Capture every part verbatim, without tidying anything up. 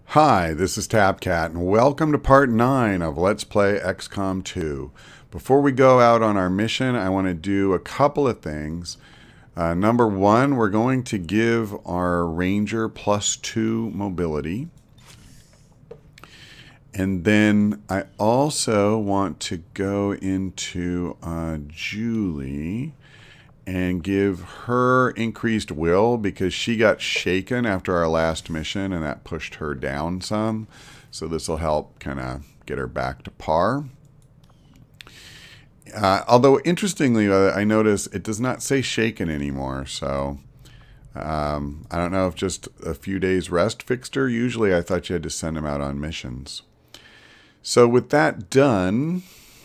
Hi, this is TabCat, and welcome to part nine of Let's Play X COM two. Before we go out on our mission, I want to do a couple of things. Uh, number one, we're going to give our Ranger plus two mobility. And then I also want to go into uh, Julie and give her increased will because she got shaken after our last mission and that pushed her down some. So this will help kind of get her back to par. Uh, although interestingly, uh, I notice it does not say shaken anymore. So um, I don't know if just a few days rest fixed her. Usually I thought you had to send them out on missions. So with that done,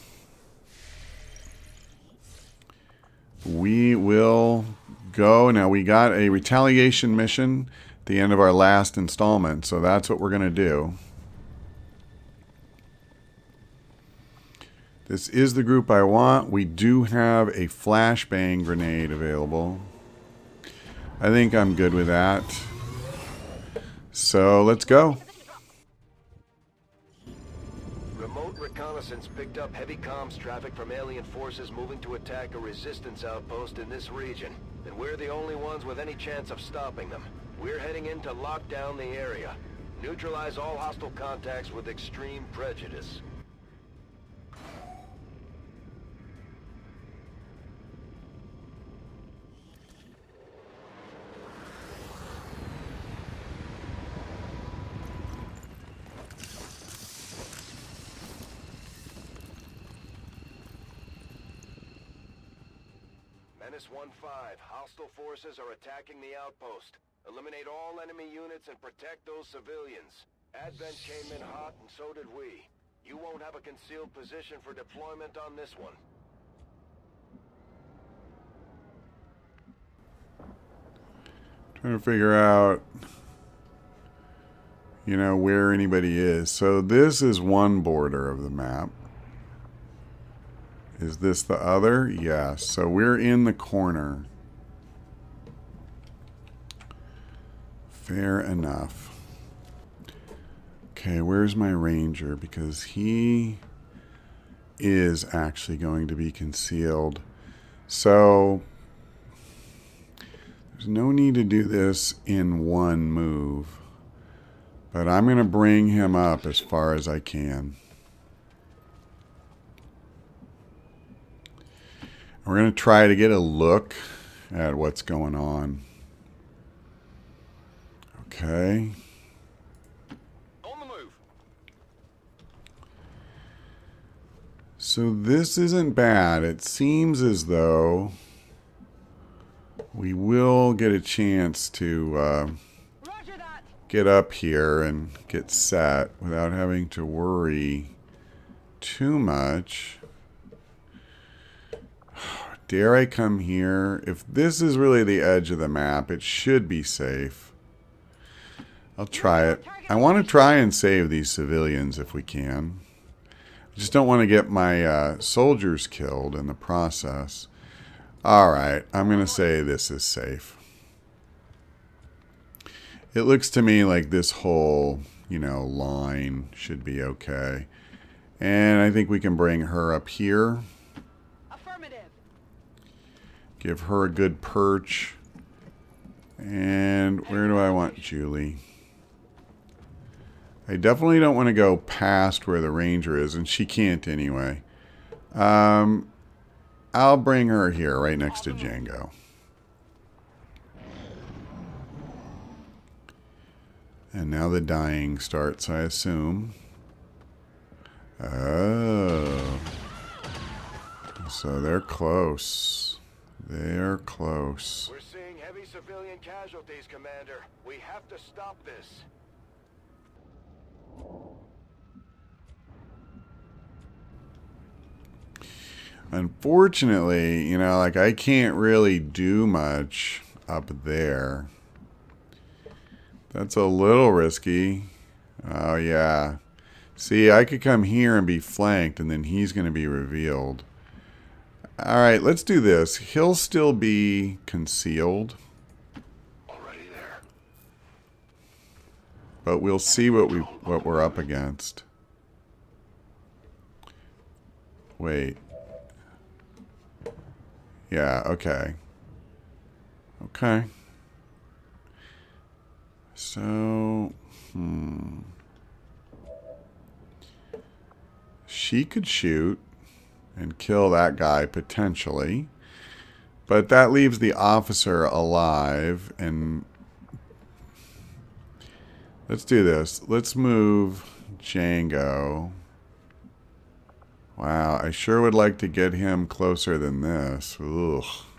we will go. Now we got a retaliation mission at the end of our last installment, so that's what we're going to do. This is the group I want. We do have a flashbang grenade available. I think I'm good with that. So let's go. Reconnaissance picked up heavy comms traffic from alien forces moving to attack a resistance outpost in this region. And we're the only ones with any chance of stopping them. We're heading in to lock down the area. Neutralize all hostile contacts with extreme prejudice. Menace one five, hostile forces are attacking the outpost. Eliminate all enemy units and protect those civilians. Advent came in hot and so did we. You won't have a concealed position for deployment on this one. Trying to figure out, you know, where anybody is. So this is one border of the map. Is this the other? Yes. So we're in the corner. Fair enough. Okay, where's my ranger? Because he is actually going to be concealed. So there's no need to do this in one move. But I'm going to bring him up as far as I can. We're going to try to get a look at what's going on. Okay. On the move. So this isn't bad. It seems as though we will get a chance to uh, get up here and get set without having to worry too much. Dare I come here? If this is really the edge of the map, it should be safe. I'll try it. I want to try and save these civilians if we can. I just don't want to get my uh, soldiers killed in the process. Alright, I'm going to say this is safe. It looks to me like this whole, you know, line should be okay. And I think we can bring her up here. Give her a good perch. And where do I want Julie? I definitely don't want to go past where the ranger is, and she can't anyway. Um, I'll bring her here, right next to Django. And now the dying starts, I assume. Oh. So they're close. They're close. We're seeing heavy civilian casualties, Commander. We have to stop this. Unfortunately, you know, like I can't really do much up there. That's a little risky. Oh, yeah. See, I could come here and be flanked, and then he's going to be revealed. Alright, let's do this. He'll still be concealed. Already there. but we'll see what we what we're up against. Wait. Yeah, okay. Okay. So, hmm. She could shoot and kill that guy potentially. But that leaves the officer alive, and let's do this. Let's move Django. Wow, I sure would like to get him closer than this. Ugh.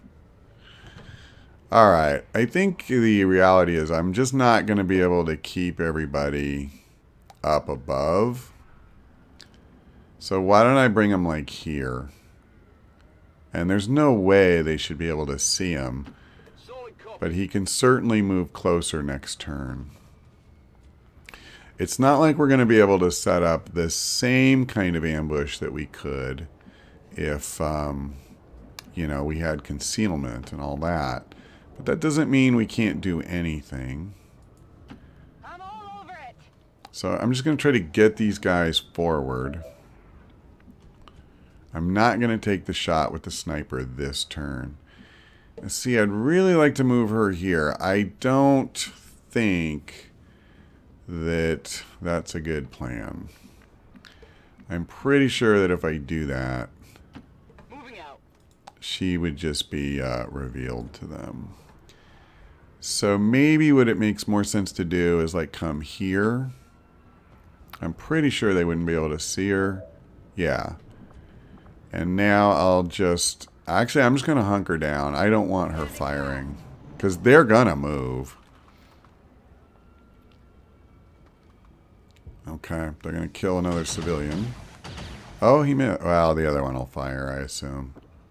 Alright, I think the reality is I'm just not going to be able to keep everybody up above. So why don't I bring them like here? And there's no way they should be able to see him. But he can certainly move closer next turn. It's not like we're going to be able to set up the same kind of ambush that we could if, um, you know, we had concealment and all that. But that doesn't mean we can't do anything. I'm all over it. So I'm just going to try to get these guys forward. I'm not going to take the shot with the sniper this turn. And see, I'd really like to move her here. I don't think that that's a good plan. I'm pretty sure that if I do that, Moving out. she would just be uh, revealed to them. So maybe what it makes more sense to do is like come here. I'm pretty sure they wouldn't be able to see her. Yeah. And now I'll just... Actually, I'm just going to hunker down. I don't want her firing. Because they're going to move. Okay, they're going to kill another civilian. Oh, he missed. Well, the other one will fire, I assume.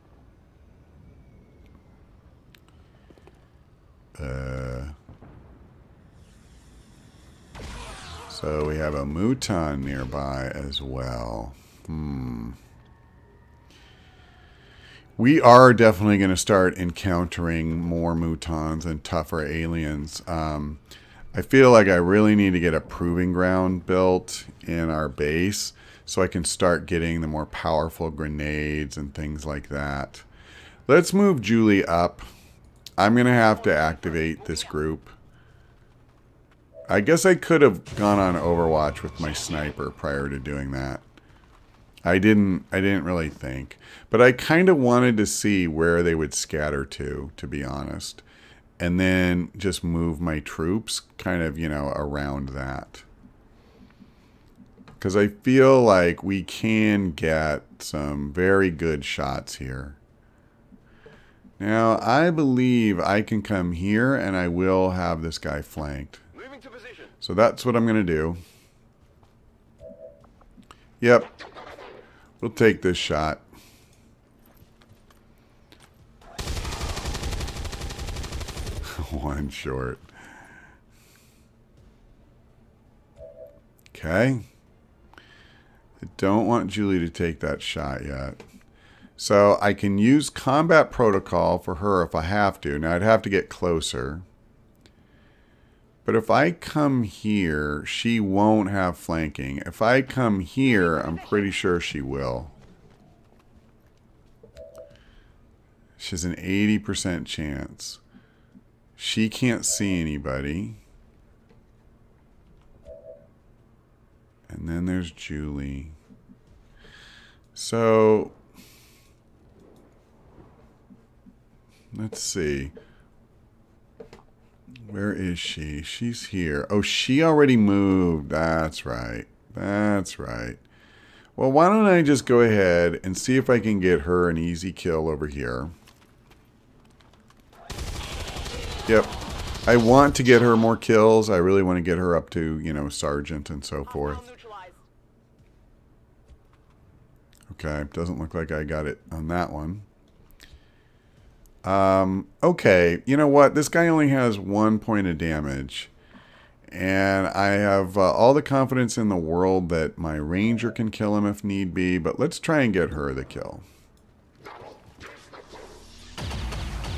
Uh, so we have a Muton nearby as well. Hmm. We are definitely going to start encountering more Mutons and tougher aliens. Um, I feel like I really need to get a proving ground built in our base so I can start getting the more powerful grenades and things like that. Let's move Julie up. I'm going to have to activate this group. I guess I could have gone on Overwatch with my sniper prior to doing that. I didn't I didn't really think. But I kind of wanted to see where they would scatter to, to be honest. And then just move my troops kind of, you know, around that. Because I feel like we can get some very good shots here. Now, I believe I can come here and I will have this guy flanked. Moving to position. So that's what I'm going to do. Yep. We'll take this shot. One short. Okay. I don't want Julie to take that shot yet. So I can use combat protocol for her if I have to. Now I'd have to get closer. But if I come here, she won't have flanking. If I come here, I'm pretty sure she will. She has an eighty percent chance. She can't see anybody. And then there's Julie. So, let's see. Where is she? She's here. Oh, she already moved. That's right. That's right. Well, why don't I just go ahead and see if I can get her an easy kill over here. Yep. I want to get her more kills. I really want to get her up to, you know, sergeant and so forth. Okay. Doesn't look like I got it on that one. Um, okay, you know what? This guy only has one point of damage. And I have uh, all the confidence in the world that my ranger can kill him if need be. But let's try and get her the kill.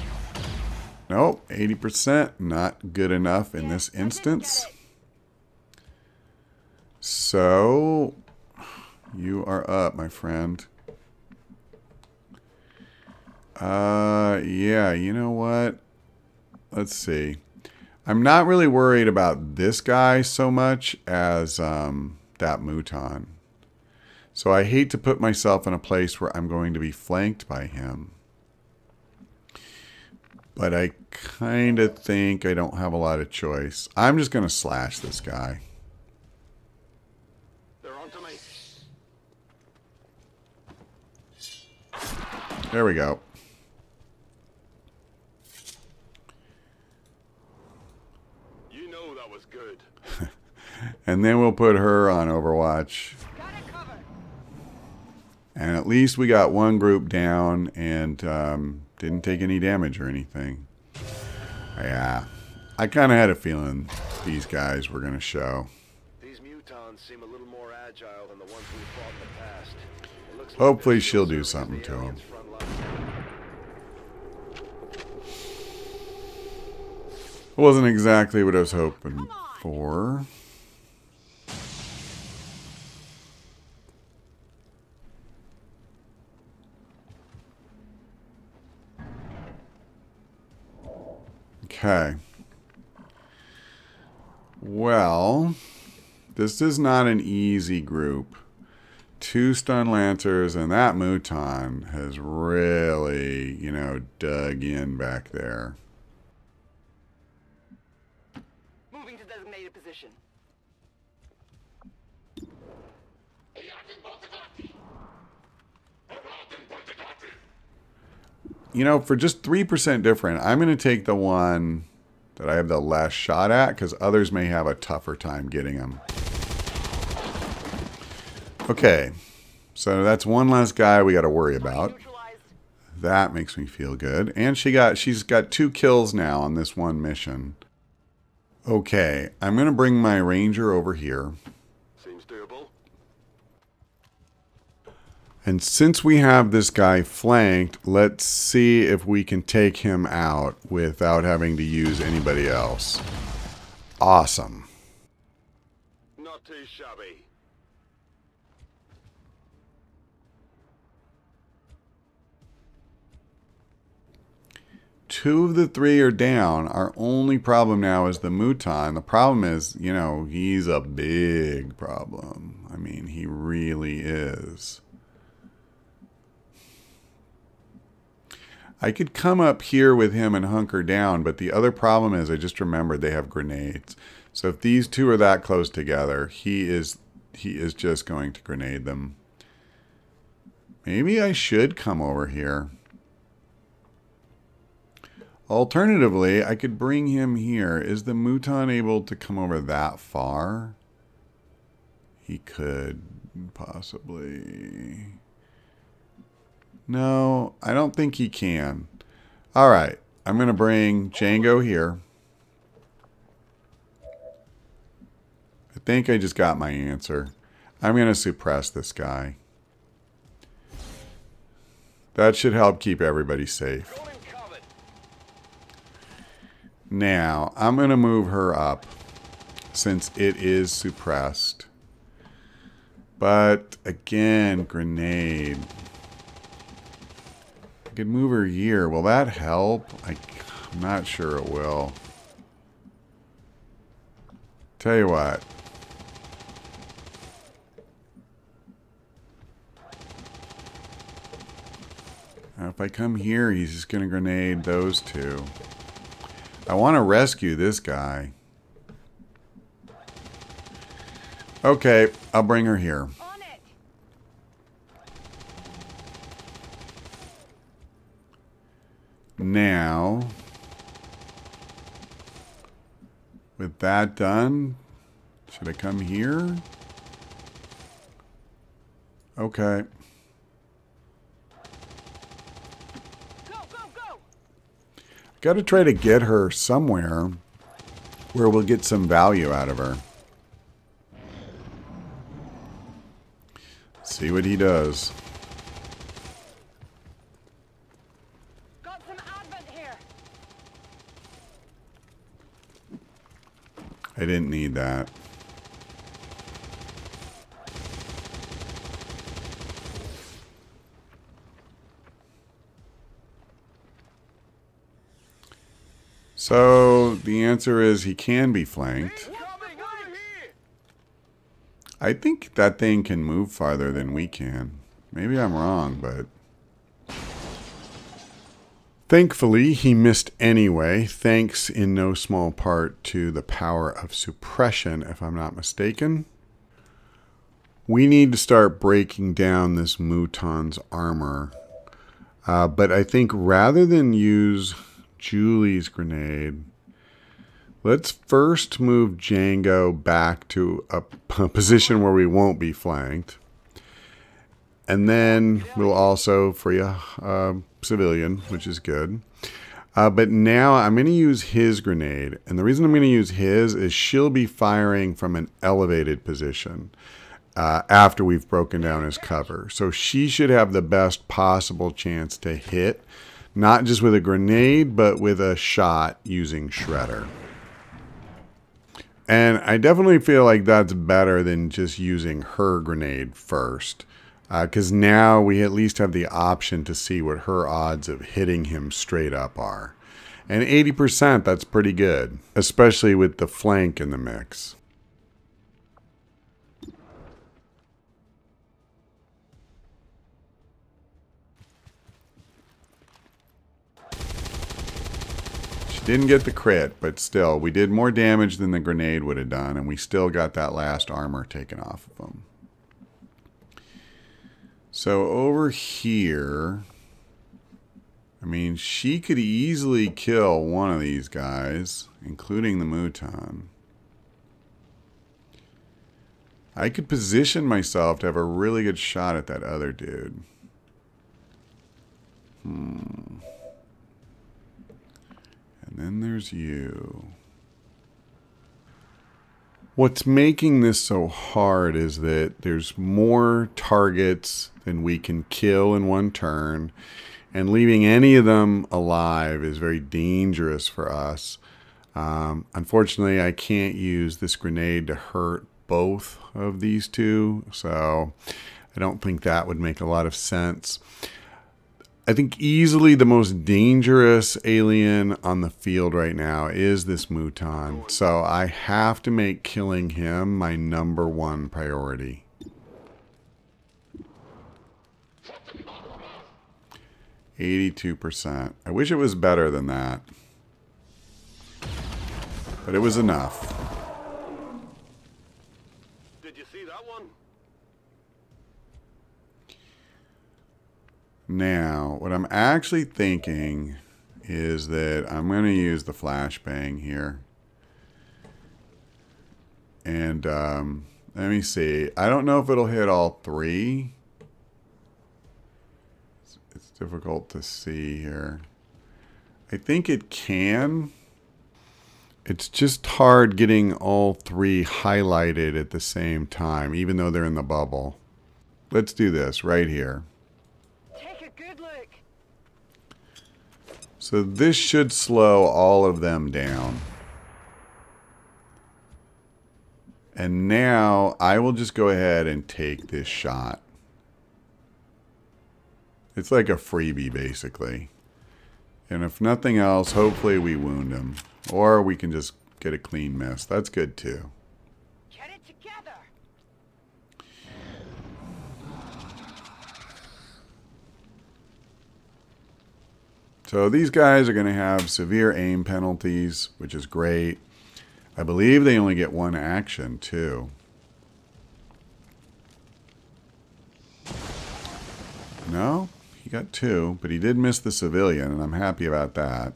Nope, eighty percent. Not good enough in this instance. So, you are up, my friend. Uh, yeah, you know what? Let's see. I'm not really worried about this guy so much as um, that Muton. So I hate to put myself in a place where I'm going to be flanked by him. But I kind of think I don't have a lot of choice. I'm just going to slash this guy. They're onto me. There we go. You know that was good. And then we'll put her on Overwatch. Got it covered. And at least we got one group down and um, didn't take any damage or anything. Yeah. I kind of had a feeling these guys were going to show. These Mutons seem a little more agile than the ones we fought in the past. It looks like Hopefully they're she'll still do serving something the to 'em. aliens' front line. It wasn't exactly what I was hoping for. Okay. Well, this is not an easy group. Two stun lancers and that Muton has really, you know, dug in back there. Moving to designated position. You know, for just three percent different, I'm going to take the one that I have the less shot at because others may have a tougher time getting them. Okay, so that's one less guy we got to worry about. Neutralized. That makes me feel good. And she got, she's got two kills now on this one mission. Okay, I'm going to bring my ranger over here. Seems doable. And since we have this guy flanked, let's see if we can take him out without having to use anybody else. Awesome. Not too shabby. Two of the three are down. Our only problem now is the Muton. The problem is, you know, he's a big problem. I mean, he really is. I could come up here with him and hunker down, but the other problem is I just remembered they have grenades. So if these two are that close together, he is he is just going to grenade them. Maybe I should come over here. Alternatively, I could bring him here. Is the Muton able to come over that far? He could possibly. No, I don't think he can. All right, I'm going to bring Django here. I think I just got my answer. I'm going to suppress this guy. That should help keep everybody safe. Now, I'm going to move her up since it is suppressed. But, again, grenade. I could move her here. Will that help? I, I'm not sure it will. Tell you what. Now, if I come here, he's just going to grenade those two. I want to rescue this guy. Okay, I'll bring her here. On it. Now, with that done, should I come here? Okay. Go, go, go. Got to try to get her somewhere where we'll get some value out of her. See what he does. Got some advent here. I didn't need that. So the answer is he can be flanked. I think that thing can move farther than we can. Maybe I'm wrong, but... Thankfully, he missed anyway, thanks in no small part to the power of suppression, if I'm not mistaken. We need to start breaking down this Muton's armor. Uh, but I think rather than use Julie's grenade, let's first move Django back to a, a position where we won't be flanked. And then we'll also free a uh, civilian, which is good. Uh, but now I'm going to use his grenade. And the reason I'm going to use his is she'll be firing from an elevated position uh, after we've broken down his cover. So she should have the best possible chance to hit, not just with a grenade, but with a shot using Shredder. And I definitely feel like that's better than just using her grenade first. Because uh, now we at least have the option to see what her odds of hitting him straight up are. And eighty percent, that's pretty good. Especially with the flank in the mix. She didn't get the crit, but still, we did more damage than the grenade would have done. And we still got that last armor taken off of him. So over here, I mean, she could easily kill one of these guys, including the Muton. I could position myself to have a really good shot at that other dude. Hmm. And then there's you. What's making this so hard is that there's more targets than we can kill in one turn, and leaving any of them alive is very dangerous for us. Um, unfortunately, I can't use this grenade to hurt both of these two, so I don't think that would make a lot of sense. I think easily the most dangerous alien on the field right now is this Muton. So I have to make killing him my number one priority. eighty-two percent. I wish it was better than that. But it was enough. Did you see that one? Now, what I'm actually thinking is that I'm going to use the flashbang here. And um, let me see. I don't know if it'll hit all three. It's, it's difficult to see here. I think it can. It's just hard getting all three highlighted at the same time, even though they're in the bubble. Let's do this right here. So this should slow all of them down. And now I will just go ahead and take this shot. It's like a freebie, basically. And if nothing else, hopefully we wound him. Or we can just get a clean miss. That's good too. Get it together. So these guys are going to have severe aim penalties, which is great. I believe they only get one action, too. No, he got two, but he did miss the civilian, and I'm happy about that.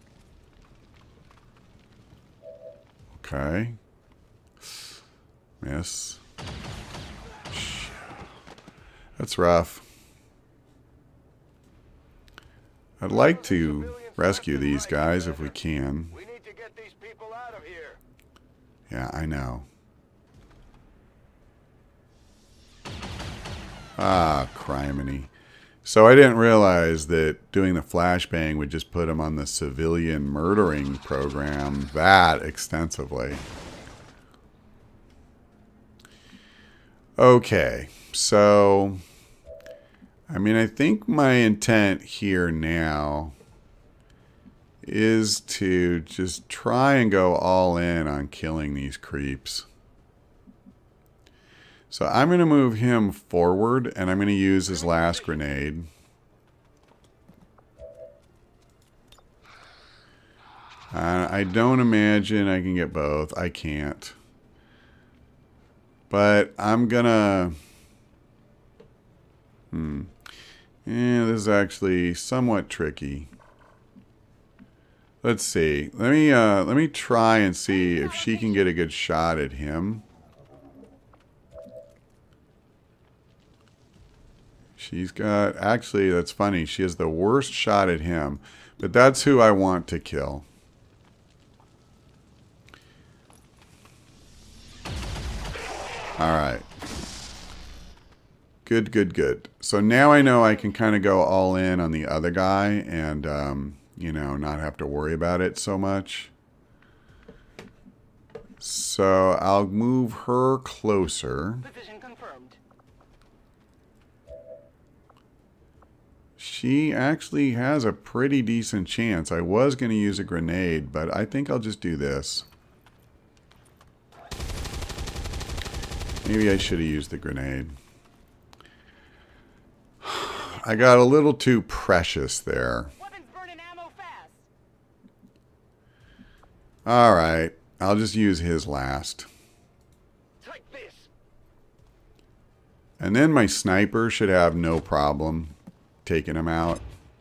Okay. Miss. That's rough. I'd like to rescue these guys if we can. We need to get these people out of here. Yeah, I know. Ah, criminy. So I didn't realize that doing the flashbang would just put him on the civilian murdering program that extensively. Okay, so... I mean, I think my intent here now is to just try and go all in on killing these creeps. So I'm going to move him forward, and I'm going to use his last grenade. Uh, I don't imagine I can get both. I can't. But I'm going to... Hmm. Yeah, this is actually somewhat tricky. Let's see. Let me uh, let me try and see if she can get a good shot at him. She's got... Actually, that's funny. She has the worst shot at him. But that's who I want to kill. Alright. Good, good, good. So now I know I can kind of go all in on the other guy and, um, you know, not have to worry about it so much. So I'll move her closer. Position confirmed. She actually has a pretty decent chance. I was going to use a grenade, but I think I'll just do this. Maybe I should have used the grenade. I got a little too precious there. Weapons burning ammo fast. Alright, I'll just use his last. Take this. And then my sniper should have no problem taking him out.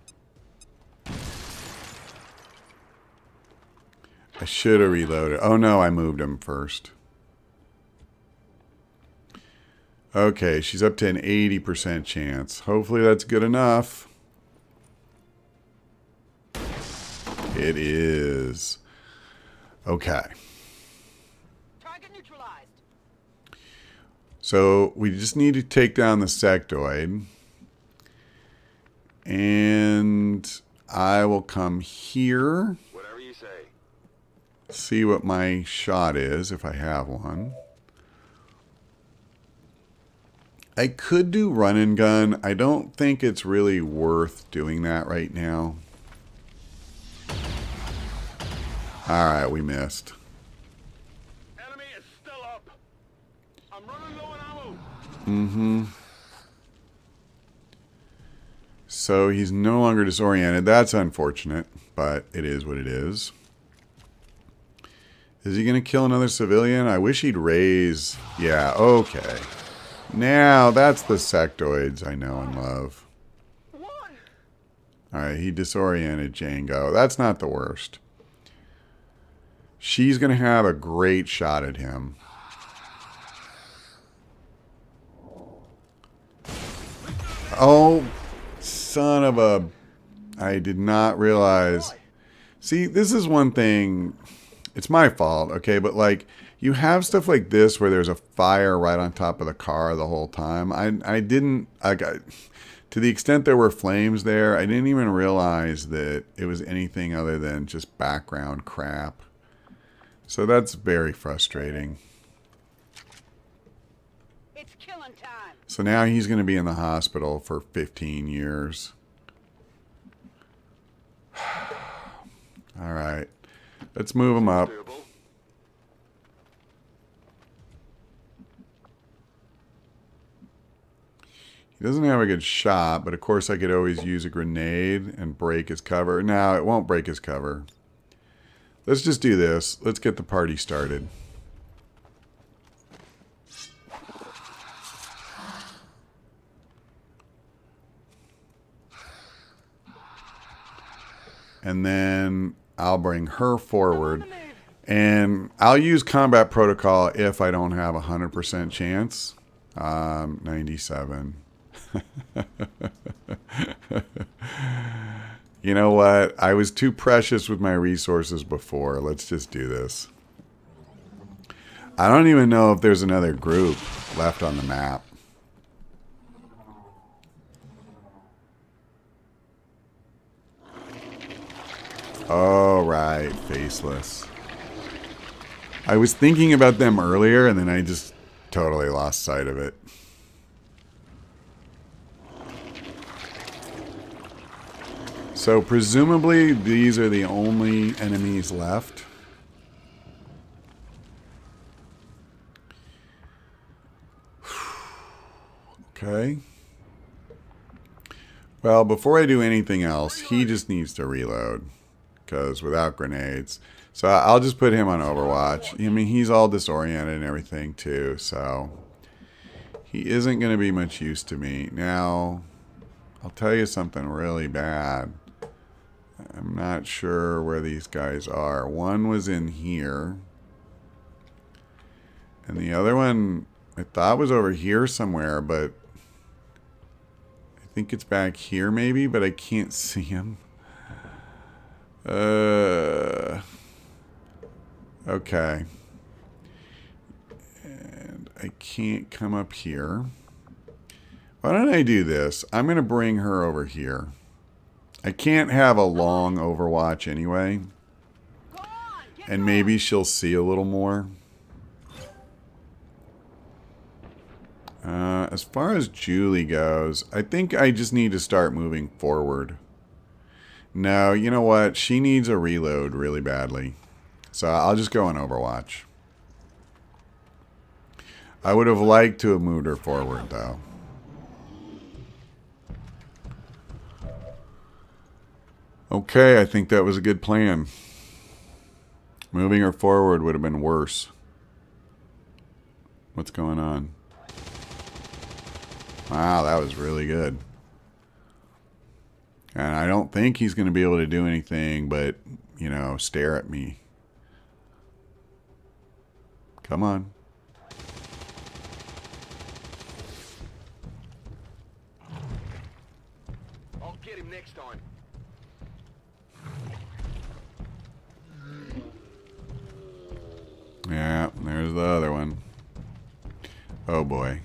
I should have reloaded. Oh no, I moved him first. Okay, she's up to an eighty percent chance. Hopefully that's good enough. It is. Okay. Target neutralized. So we just need to take down the sectoid. And I will come here. Whatever you say. See what my shot is, if I have one. I could do run and gun. I don't think it's really worth doing that right now. Alright, we missed. Enemy is still up. I'm running low on ammo. Mm-hmm. So he's no longer disoriented. That's unfortunate, but it is what it is. Is he going to kill another civilian? I wish he'd raise... Yeah, okay. Now, that's the sectoids I know and love. Alright, he disoriented Django. That's not the worst. She's going to have a great shot at him. Oh, son of a... I did not realize... See, this is one thing... It's my fault, okay? But, like, you have stuff like this where there's a fire right on top of the car the whole time. I, I didn't... I got, to the extent there were flames there, I didn't even realize that it was anything other than just background crap. So that's very frustrating. It's killing time. So now he's going to be in the hospital for fifteen years. All right. Let's move him up. He doesn't have a good shot, but of course I could always use a grenade and break his cover. No, it won't break his cover. Let's just do this. Let's get the party started. And then I'll bring her forward. And I'll use combat protocol if I don't have a one hundred percent chance. Um, ninety-seven. You know what? I was too precious with my resources before. Let's just do this. I don't even know if there's another group left on the map. Oh, right. Faceless. I was thinking about them earlier, and then I just totally lost sight of it. So presumably these are the only enemies left. Okay. Well, before I do anything else, he just needs to reload. Because without grenades. So I'll just put him on Overwatch. I mean, he's all disoriented and everything too. So he isn't going to be much use to me. Now, I'll tell you something really bad. I'm not sure where these guys are. One was in here. And the other one I thought was over here somewhere, but I think it's back here maybe, but I can't see him. Uh, okay. And I can't come up here. Why don't I do this? I'm going to bring her over here. I can't have a long Overwatch anyway. And maybe she'll see a little more. Uh, as far as Julie goes, I think I just need to start moving forward. No, you know what? She needs a reload really badly. So I'll just go on Overwatch. I would have liked to have moved her forward, though. Okay, I think that was a good plan. Moving her forward would have been worse. What's going on? Wow, that was really good. And I don't think he's going to be able to do anything but, you know, stare at me. Come on. I'll get him next time. Yeah, there's the other one. Oh boy.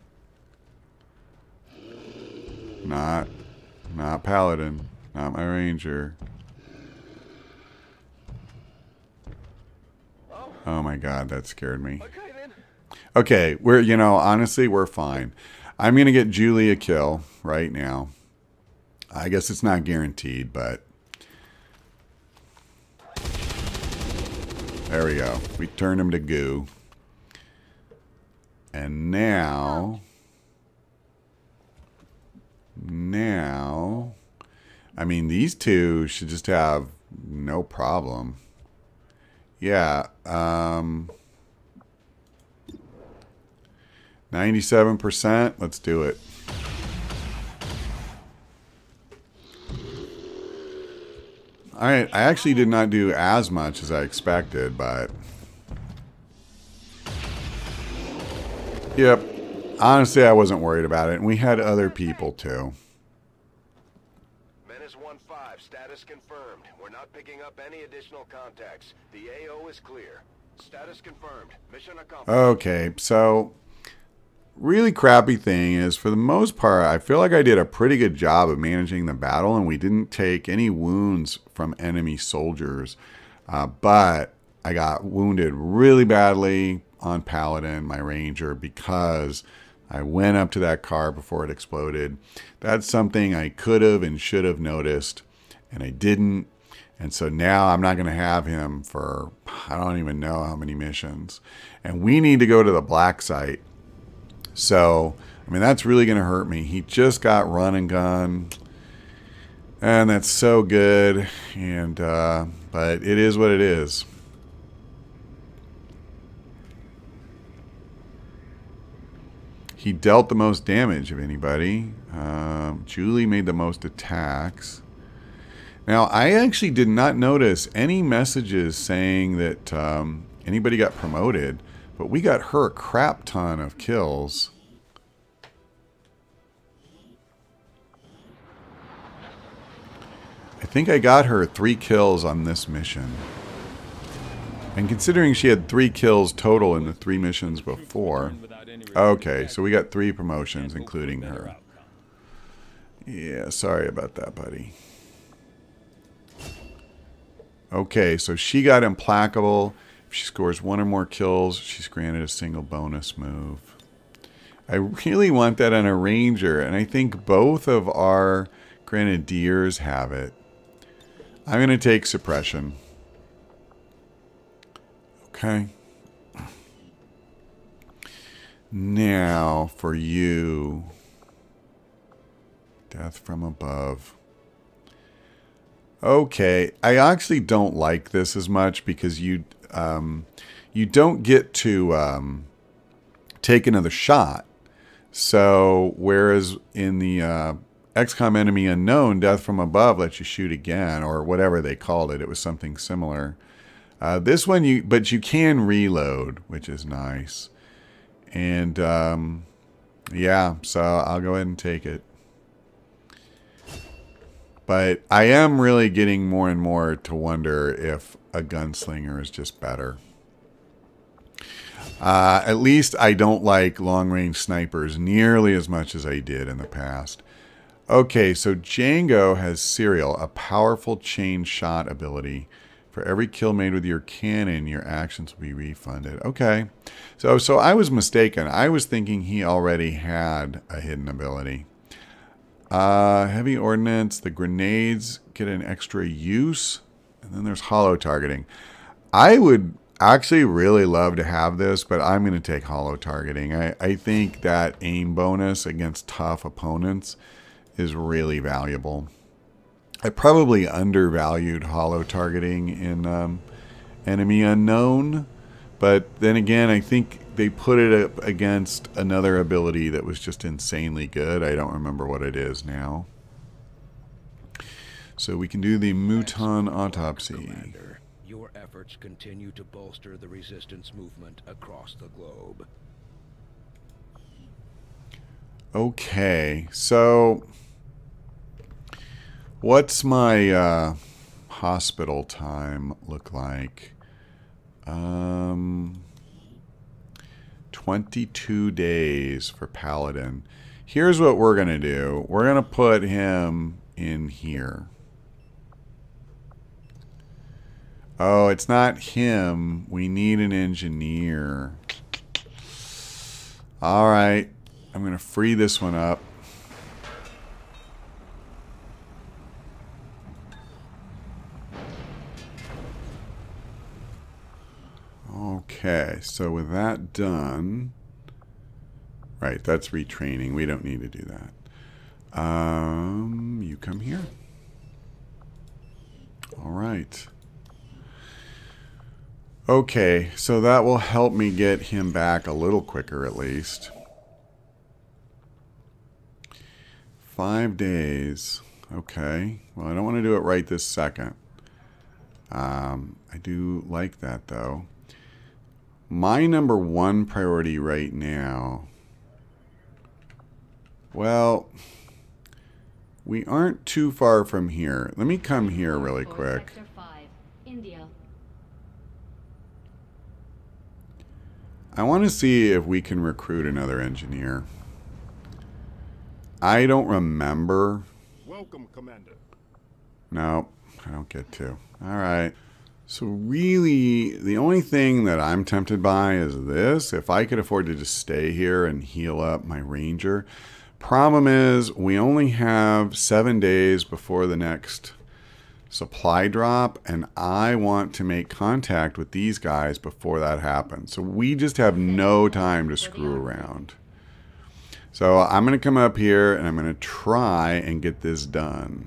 Not, not Paladin. Not my Ranger. Oh my god, that scared me. Okay then. Okay, we're, you know, honestly, we're fine. I'm going to get Julie a kill right now. I guess it's not guaranteed, but... There we go. We turned him to goo. And now... Now... I mean, these two should just have no problem. Yeah, um... ninety-seven percent. Let's do it. I, I actually did not do as much as I expected, but... Yep. Honestly, I wasn't worried about it. And we had other people, too. Menace one five, status confirmed. We're not picking up any additional contacts. The A O is clear. Status confirmed. Mission accomplished. Okay, so... Really crappy thing is, for the most part, I feel like I did a pretty good job of managing the battle, and we didn't take any wounds from enemy soldiers. Uh, but I got wounded really badly on Paladin, my Ranger, because I went up to that car before it exploded. That's something I could have and should have noticed, and I didn't. And so now I'm not going to have him for, I don't even know how many missions. And we need to go to the black site. So, I mean, that's really going to hurt me. He just got run and gun. And that's so good. And, uh, but it is what it is. He dealt the most damage of anybody. Um, Julie made the most attacks. Now, I actually did not notice any messages saying that um, anybody got promoted. But we got her a crap ton of kills. I think I got her three kills on this mission. And considering she had three kills total in the three missions before. Okay, so we got three promotions, including her. Yeah, sorry about that, buddy. Okay, so she got implacable. If she scores one or more kills, she's granted a single bonus move. I really want that on a Ranger, and I think both of our Grenadiers have it. I'm going to take suppression. Okay. Now, for you. Death from above. Okay. I actually don't like this as much because you um, you don't get to um, take another shot. So, whereas in the uh, X COM Enemy Unknown, Death from Above lets you shoot again, or whatever they called it. It was something similar. Uh, this one, you but you can reload, which is nice. And, um, yeah, so I'll go ahead and take it. But I am really getting more and more to wonder if a gunslinger is just better. Uh, at least I don't like long-range snipers nearly as much as I did in the past. Okay, so Django has Serial, a powerful chain shot ability. For every kill made with your cannon, your actions will be refunded. Okay, so so I was mistaken. I was thinking he already had a hidden ability. Uh, heavy ordnance, the grenades get an extra use. And then there's hollow targeting. I would actually really love to have this, but I'm going to take hollow targeting. I, I think that aim bonus against tough opponents is really valuable. I probably undervalued hollow targeting in um, Enemy Unknown, but then again, I think they put it up against another ability that was just insanely good. I don't remember what it is now. So we can do the Muton autopsy. Commander, your efforts continue to bolster the resistance movement across the globe. Okay, so what's my uh, hospital time look like? Um, twenty-two days for Paladin. Here's what we're going to do. We're going to put him in here. Oh, it's not him. We need an engineer. All right. I'm going to free this one up. Okay, so with that done, right, that's retraining. We don't need to do that. Um, you come here. All right. Okay, so that will help me get him back a little quicker at least. Five days. Okay. Well, I don't want to do it right this second. Um, I do like that, though. My number one priority right now... Well, we aren't too far from here. Let me come here really quick. I want to see if we can recruit another engineer. I don't remember. Welcome, Commander. No, I don't get to. All right. So really, the only thing that I'm tempted by is this. If I could afford to just stay here and heal up my ranger. Problem is, we only have seven days before the next supply drop, and I want to make contact with these guys before that happens. So we just have no time to screw around. So I'm going to come up here and I'm going to try and get this done.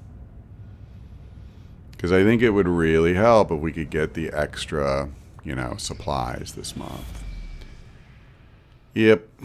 Because I think it would really help if we could get the extra, you know, supplies this month. Yep.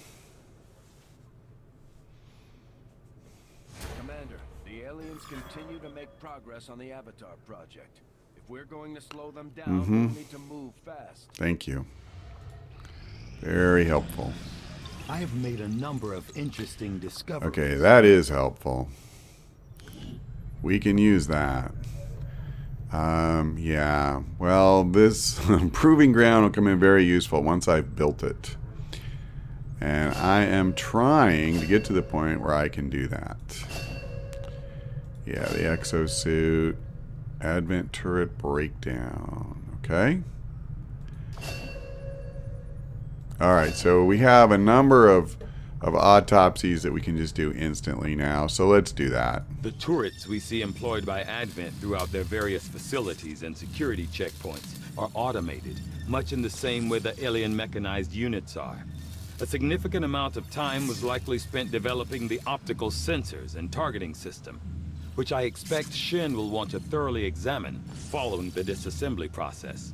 Commander, the aliens continue to make progress on the Avatar project. If we're going to slow them down, Mm-hmm. we'll need to move fast. Thank you. Very helpful. I have made a number of interesting discoveries. Okay, that is helpful. We can use that. Um, yeah. Well, this proving ground will come in very useful once I've built it. And I am trying to get to the point where I can do that. Yeah, the exosuit. Advent turret breakdown. Okay. Alright, so we have a number of of autopsies that we can just do instantly now. So let's do that. The turrets we see employed by Advent throughout their various facilities and security checkpoints are automated, much in the same way the alien mechanized units are. A significant amount of time was likely spent developing the optical sensors and targeting system, which I expect Shin will want to thoroughly examine following the disassembly process.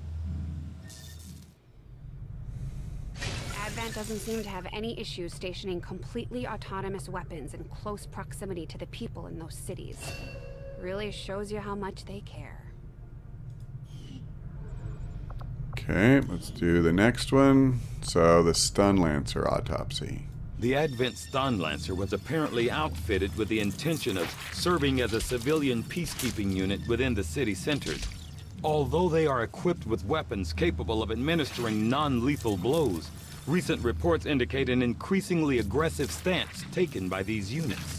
Advent doesn't seem to have any issues stationing completely autonomous weapons in close proximity to the people in those cities. Really shows you how much they care. Okay, let's do the next one. So, the Stun Lancer autopsy. The Advent Stun Lancer was apparently outfitted with the intention of serving as a civilian peacekeeping unit within the city centers. Although they are equipped with weapons capable of administering non-lethal blows, recent reports indicate an increasingly aggressive stance taken by these units.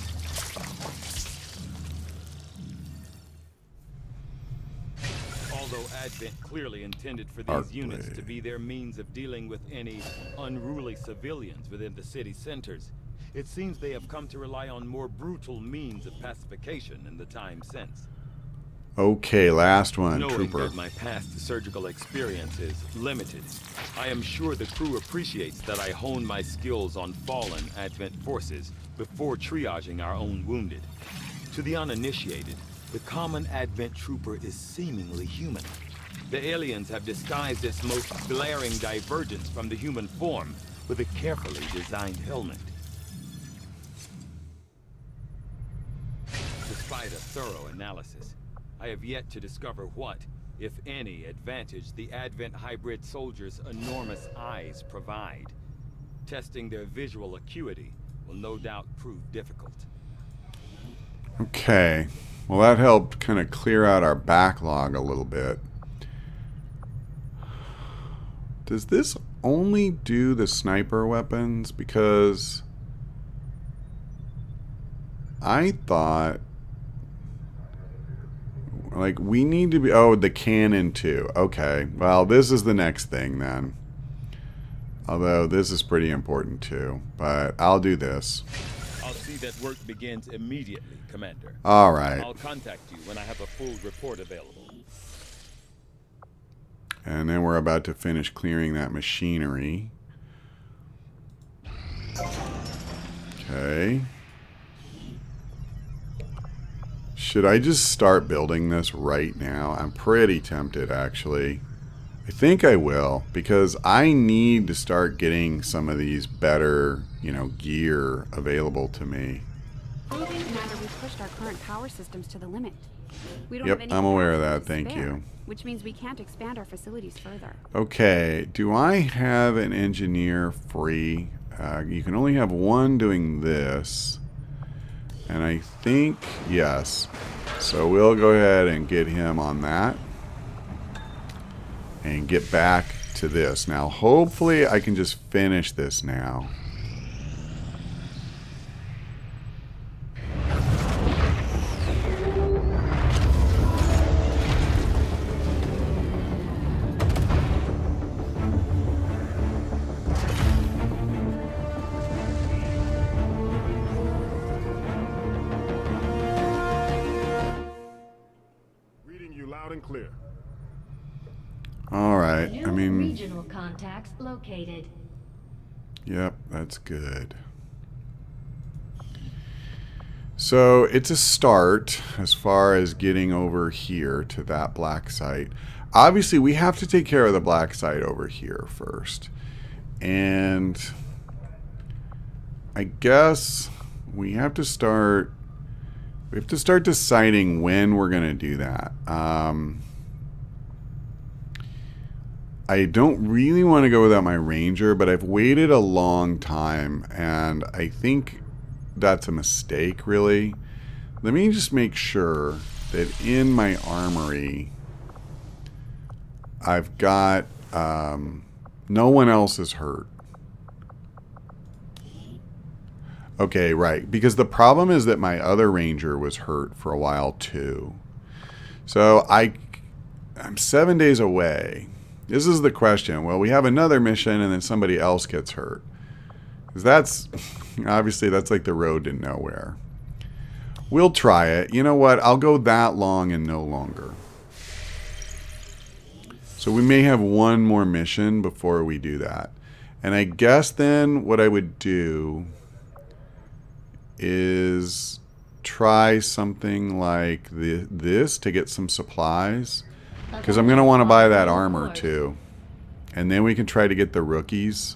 Although Advent clearly intended for these Arc units blade. to be their means of dealing with any unruly civilians within the city centers, it seems they have come to rely on more brutal means of pacification in the time since. Okay, last one, Knowing Trooper. that my past surgical experience is limited, I am sure the crew appreciates that I hone my skills on fallen Advent forces before triaging our own wounded. To the uninitiated, the common Advent trooper is seemingly human. The aliens have disguised its most glaring divergence from the human form with a carefully designed helmet. Despite a thorough analysis, I have yet to discover what, if any, advantage the Advent hybrid soldiers' enormous eyes provide. Testing their visual acuity will no doubt prove difficult. Okay. Well, that helped kind of clear out our backlog a little bit. Does this only do the sniper weapons? Because I thought, like, we need to be... Oh, the cannon too. Okay. Well, this is the next thing then. Although this is pretty important too. But I'll do this. I'll see that work begins immediately, Commander. All right. I'll contact you when I have a full report available. And then we're about to finish clearing that machinery. Okay. Should I just start building this right now? I'm pretty tempted, actually. I think I will, because I need to start getting some of these better, you know, gear available to me. Commander, we've pushed our current power systems to the limit. We don't Yep, have any I'm aware of that. capacity to Thank spare, you. Which means we can't expand our facilities further. Okay, do I have an engineer free? Uh, you can only have one doing this. And I think, yes. So we'll go ahead and get him on that. And get back to this. Now, hopefully I can just finish this now. Reading you loud and clear. All right. New I mean, regional contacts located. yep, that's good. So it's a start as far as getting over here to that black site. Obviously, we have to take care of the black site over here first. And I guess we have to start we have to start deciding when we're going to do that. Um, I don't really want to go without my ranger, but I've waited a long time, and I think that's a mistake, really. Let me just make sure that in my armory, I've got um, no one else is hurt. Okay, right. Because the problem is that my other ranger was hurt for a while too. So I, I'm seven days away. This is the question. Well, we have another mission and then somebody else gets hurt. Because that's, obviously, that's like the road to nowhere. We'll try it. You know what? I'll go that long and no longer. So we may have one more mission before we do that. And I guess then what I would do is try something like the, this to get some supplies. Because I'm going to want to buy that armor too. And then we can try to get the rookies.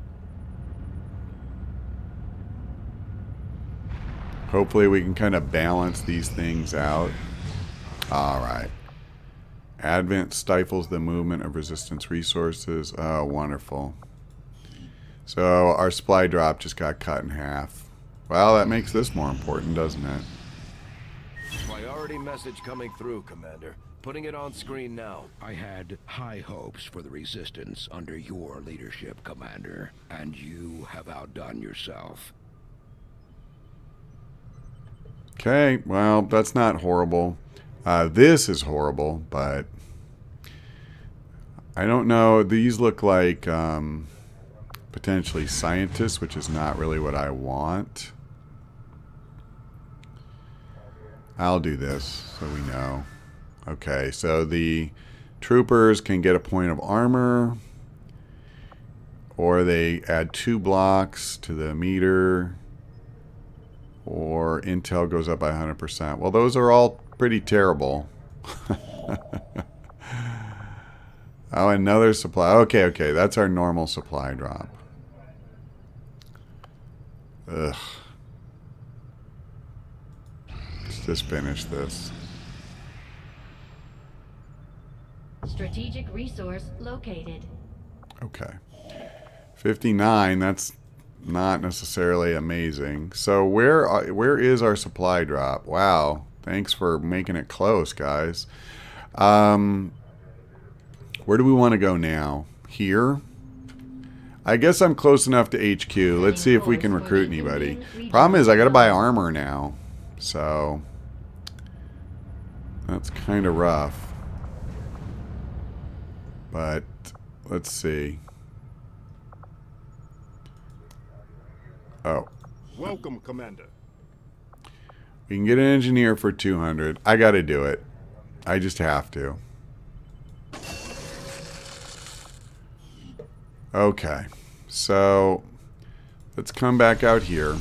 Hopefully we can kind of balance these things out. Alright. Advent stifles the movement of resistance resources. Oh, wonderful. So our supply drop just got cut in half. Well, that makes this more important, doesn't it? Priority message coming through, Commander. Putting it on screen now. I had high hopes for the Resistance under your leadership, Commander, and you have outdone yourself. Okay, well, that's not horrible. Uh, this is horrible, but I don't know. These look like um, potentially scientists, which is not really what I want. I'll do this so we know. Okay, so the troopers can get a point of armor, or they add two blocks to the meter, or intel goes up by one hundred percent. Well, those are all pretty terrible. Oh, another supply. Okay, okay, that's our normal supply drop. Ugh. Let's just finish this. Strategic resource located. Okay. fifty-nine, that's not necessarily amazing. So where are, where is our supply drop? Wow. Thanks for making it close, guys. Um, where do we want to go now? Here? I guess I'm close enough to H Q. Let's see if we can recruit anybody. Problem is I got to buy armor now. So that's kind of rough. But let's see. Oh. Welcome, Commander. We can get an engineer for two hundred. I got to do it. I just have to. Okay. So let's come back out here.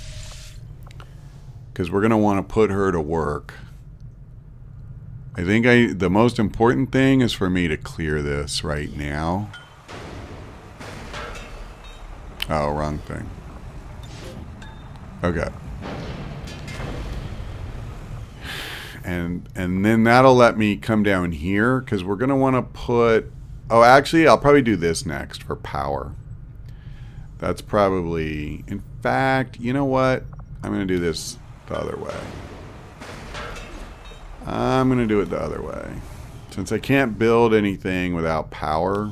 Because we're going to want to put her to work. I think I the most important thing is for me to clear this right now. Oh, wrong thing. Okay. And and then that'll let me come down here because we're going to want to put... Oh, actually, I'll probably do this next for power. That's probably... In fact, you know what? I'm going to do this the other way. I'm going to do it the other way. Since I can't build anything without power,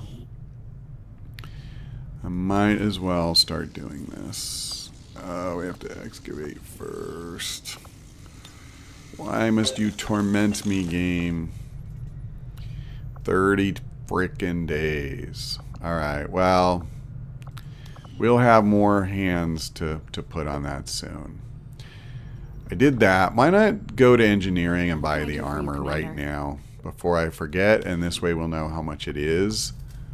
I might as well start doing this. Oh, we have to excavate first. Why must you torment me, game? thirty frickin' days. Alright, well, we'll have more hands to, to put on that soon. I did that. Why not go to engineering and buy the armor right now before I forget, and this way we'll know how much it is.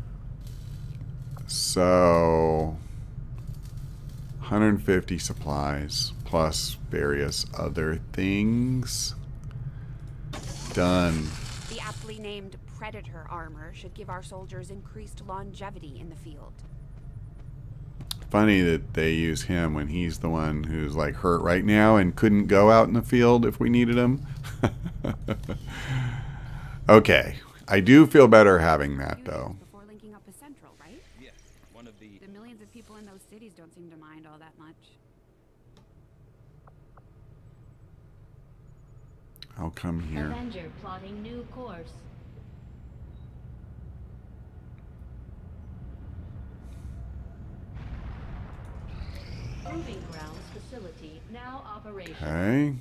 So, one hundred fifty supplies plus various other things. Done. The aptly named Predator armor should give our soldiers increased longevity in the field. Funny that they use him when he's the one who's like hurt right now and couldn't go out in the field if we needed him. Okay, I do feel better having that though. Before linking up with Central, right? Yes, one of the... The millions of people in those cities don't seem to mind all that much. I'll come here. Avenger plotting new course. Proving grounds facility now operational. Okay.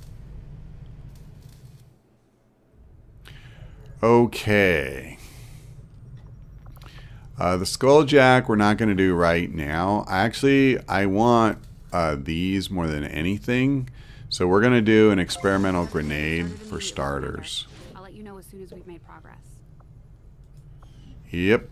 Okay. Uh, the Skulljack we're not going to do right now. Actually, I want uh, these more than anything. So we're going to do an experimental grenade for starters. I'll let you know as soon as we've made progress. Yep.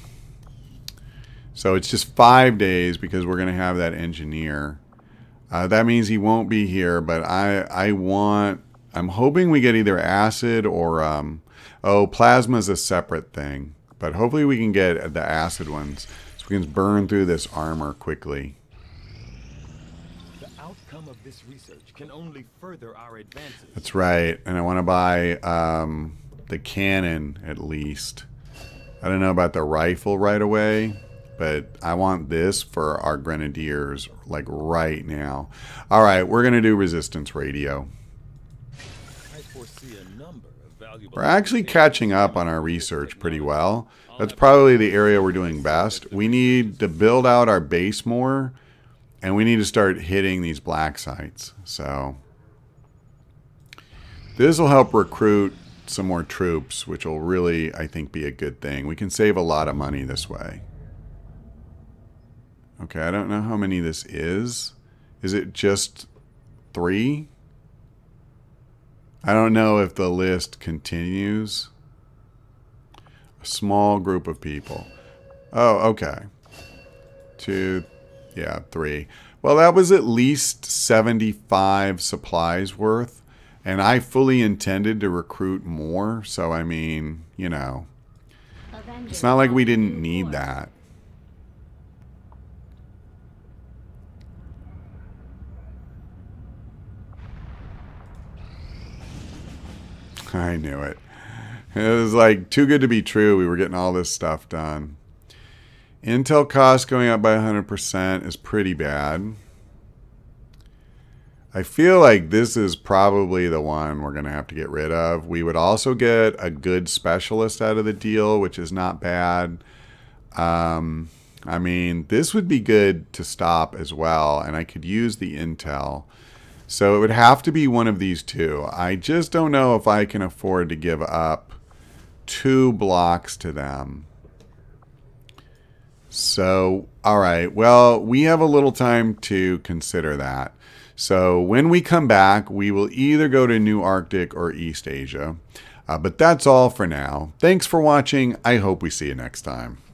So it's just five days because we're going to have that engineer. Uh, that means he won't be here, but I I want... I'm hoping we get either acid or... Um, oh, plasma's a separate thing. But hopefully we can get the acid ones so we can burn through this armor quickly. The outcome of this research can only further our advances. That's right. And I want to buy um, the cannon at least. I don't know about the rifle right away, but I want this for our grenadiers like right now. All right, we're going to do resistance radio. I foresee a number of valuable We're actually catching up on our research pretty well. That's probably the area we're doing best. We need to build out our base more, and we need to start hitting these black sites. So this will help recruit some more troops, which will really, I think, be a good thing. We can save a lot of money this way. Okay, I don't know how many this is. Is it just three? I don't know if the list continues. A small group of people. Oh, okay. Two, yeah, three. Well, that was at least seventy-five supplies worth. And I fully intended to recruit more. So, I mean, you know. It's not like we didn't need that. I knew it. It was like too good to be true. We were getting all this stuff done. Intel cost going up by one hundred percent is pretty bad. I feel like this is probably the one we're going to have to get rid of. We would also get a good specialist out of the deal, which is not bad. Um, I mean, this would be good to stop as well, and I could use the intel. So it would have to be one of these two. I just don't know if I can afford to give up two blocks to them. So, all right. Well, we have a little time to consider that. So when we come back, we will either go to New Arctic or East Asia. Uh, but that's all for now. Thanks for watching. I hope we see you next time.